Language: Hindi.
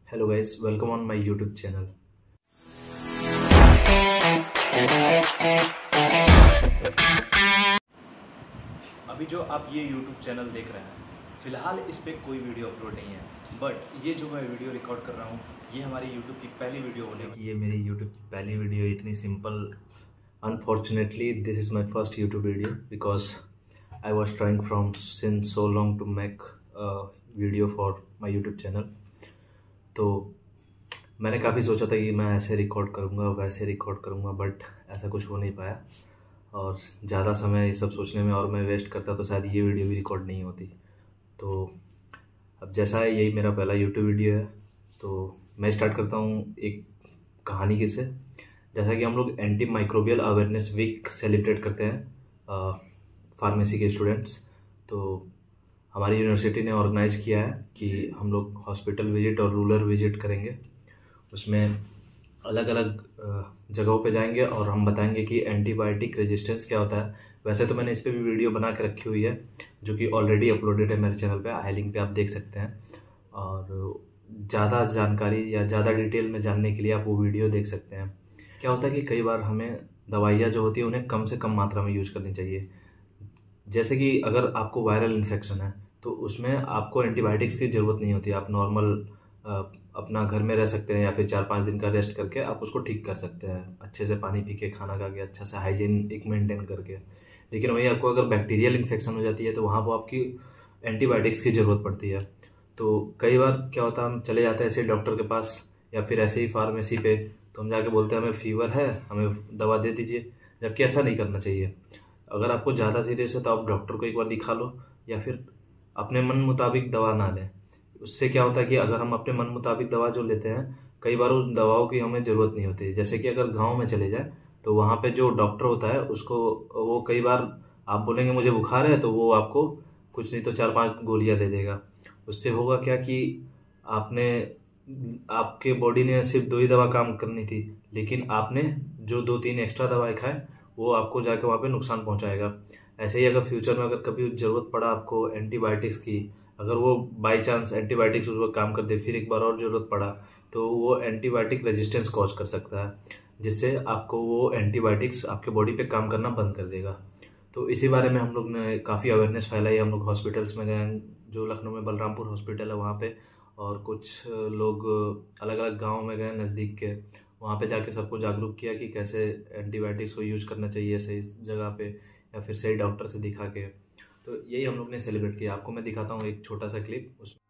Hello guys, welcome on my YouTube channel. अभी जो आप ये YouTube चैनल देख रहे हैं, फ़िलहाल इस पे कोई वीडियो अपलोड नहीं है, बट ये जो मैं वीडियो रिकॉर्ड कर रहा हूँ ये हमारी YouTube की पहली वीडियो होने वाली है। ये मेरी YouTube की पहली वीडियो इतनी simple. Unfortunately, this is my first YouTube video because I was trying from since so long to make a video for my YouTube channel. तो मैंने काफ़ी सोचा था कि मैं ऐसे रिकॉर्ड करूँगा वैसे रिकॉर्ड करूँगा, बट ऐसा कुछ हो नहीं पाया और ज़्यादा समय ये सब सोचने में और मैं वेस्ट करता तो शायद ये वीडियो भी रिकॉर्ड नहीं होती. तो अब जैसा है यही मेरा पहला यूट्यूब वीडियो है, तो मैं स्टार्ट करता हूँ एक कहानी के से. जैसा कि हम लोग anti microbial awareness week celebrate करते हैं फार्मेसी के स्टूडेंट्स, तो हमारी यूनिवर्सिटी ने ऑर्गेनाइज़ किया है कि हम लोग हॉस्पिटल विजिट और रूरल विजिट करेंगे. उसमें अलग अलग जगहों पे जाएंगे और हम बताएंगे कि एंटीबायोटिक रेजिस्टेंस क्या होता है. वैसे तो मैंने इस पर भी वीडियो बना के रखी हुई है जो कि ऑलरेडी अपलोडेड है मेरे चैनल पे, आई लिंक पे आप देख सकते हैं. और ज़्यादा जानकारी या ज़्यादा डिटेल में जानने के लिए आप वो वीडियो देख सकते हैं. क्या होता है कि कई बार हमें दवाइयाँ जो होती है उन्हें कम से कम मात्रा में यूज करनी चाहिए. जैसे कि अगर आपको वायरल इन्फेक्शन है तो उसमें आपको एंटीबायोटिक्स की ज़रूरत नहीं होती. आप नॉर्मल अपना घर में रह सकते हैं या फिर 4-5 दिन का रेस्ट करके आप उसको ठीक कर सकते हैं, अच्छे से पानी पी के, खाना खा के, अच्छा से हाइजीन एक मेंटेन करके. लेकिन वहीं आपको अगर बैक्टीरियल इन्फेक्शन हो जाती है तो वहाँ पर आपकी एंटीबायोटिक्स की ज़रूरत पड़ती है. तो कई बार क्या होता है, हम चले जाते हैं ऐसे डॉक्टर के पास या फिर ऐसे ही फार्मेसी पे, तो हम जाके बोलते हैं हमें फीवर है, हमें दवा दे दीजिए. जबकि ऐसा नहीं करना चाहिए. अगर आपको ज़्यादा सीरियस है तो आप डॉक्टर को एक बार दिखा लो या फिर अपने मन मुताबिक दवा ना लें. उससे क्या होता है कि अगर हम अपने मन मुताबिक दवा जो लेते हैं, कई बार उस दवाओं की हमें ज़रूरत नहीं होती. जैसे कि अगर गांव में चले जाए तो वहाँ पे जो डॉक्टर होता है उसको वो कई बार आप बोलेंगे मुझे बुखार है तो वो आपको कुछ नहीं तो 4-5 गोलियाँ दे देगा. उससे होगा क्या कि आपने आपके बॉडी ने सिर्फ 2 ही दवा काम करनी थी, लेकिन आपने जो 2-3 एक्स्ट्रा दवाएं खाए वो आपको जाके वहाँ पे नुकसान पहुँचाएगा. ऐसे ही अगर फ्यूचर में अगर कभी ज़रूरत पड़ा आपको एंटीबायोटिक्स की, अगर वो बाई चांस एंटीबायोटिक्स उस वक्त काम कर दे, फिर एक बार और ज़रूरत पड़ा तो वो एंटीबायोटिक रेजिस्टेंस कॉज कर सकता है, जिससे आपको वो एंटीबायोटिक्स आपके बॉडी पे काम करना बंद कर देगा. तो इसी बारे में हम लोग ने काफ़ी अवेयरनेस फैलाई. हम लोग हॉस्पिटल्स में गए, जो लखनऊ में बलरामपुर हॉस्पिटल है वहाँ पे, और कुछ लोग अलग अलग गाँव में गए नज़दीक के, वहाँ पे जाके सबको जागरूक किया कि कैसे एंटीबायोटिक्स को यूज करना चाहिए सही जगह पे या फिर सही डॉक्टर से दिखा के. तो यही हम लोग ने सेलिब्रेट किया. आपको मैं दिखाता हूँ एक छोटा सा क्लिप. उसमें